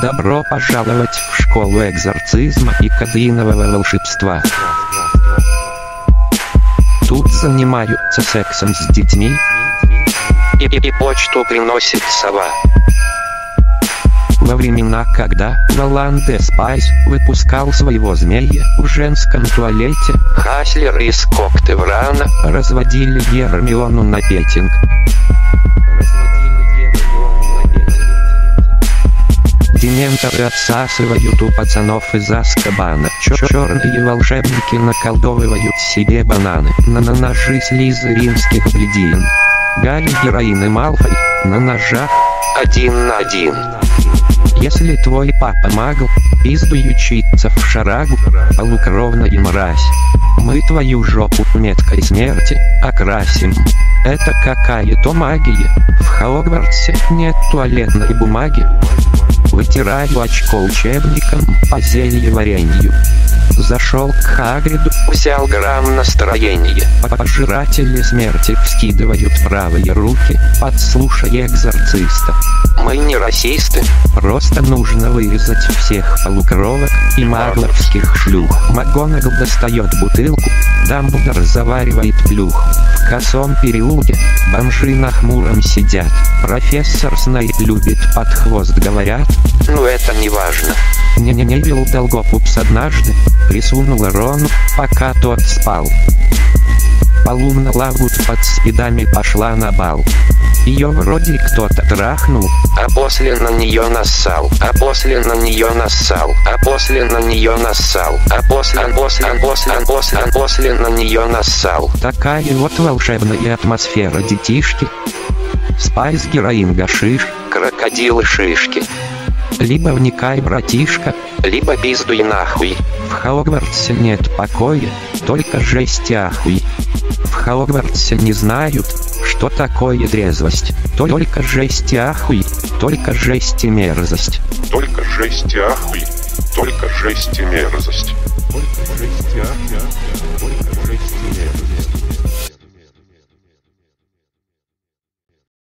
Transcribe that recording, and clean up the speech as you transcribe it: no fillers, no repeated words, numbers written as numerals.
Добро пожаловать в школу экзорцизма и кадеинового волшебства. Тут занимаются сексом с детьми. И почту приносит сова. Во времена, когда Волан-де Спайс выпускал своего змея в женском туалете, Хаслер из Коктеврана разводили Гермиону на петинг. Дементоры отсасывают у пацанов из Азкабана. Черные волшебники наколдовывают себе бананы. На ножи слизеринских бледин. Гарри, героин и Малфой на ножах 1 на 1. Если твой папа магл, пиздуй учиться в шарагу, полукровная мразь. Мы твою жопу меткой смерти окрасим. Это какая-то магия. В Хогвартсе нет туалетной бумаги. Вытираю очко учебником по зельеваренью. Зашел к Хагриду, взял грамм настроения. Пожиратели смерти вскидывают правые руки, подслушай экзорциста. Мы не расисты. Просто нужно вырезать всех полукровок и магловских шлюх. МакГонагал достает бутылку, Дамблдор заваривает плюх. В косом переулке бомжи на хмуром сидят. Профессор Снейп любит под хвост, говорят. Ну это не важно. Невилл Долгопупс однажды присунула Рону, пока тот спал. Полумна Лагут под спидами пошла на бал. Ее вроде кто-то трахнул, а после на нее нассал, а после на нее нассал, а после на нее нассал, а после на нее нассал. Такая вот волшебная атмосфера, детишки. Спайс, героин, гашиш, крокодилы, шишки. Либо вникай, братишка, либо пиздуй нахуй. В Хогвартсе нет покоя, только жесть и ахуй. В Хогвартсе не знают, что такое трезвость. Только жесть и ахуй, только жесть и мерзость. Только жесть и ахуй, только жесть и мерзость. Только жесть и ахуй, только жесть и мерзость.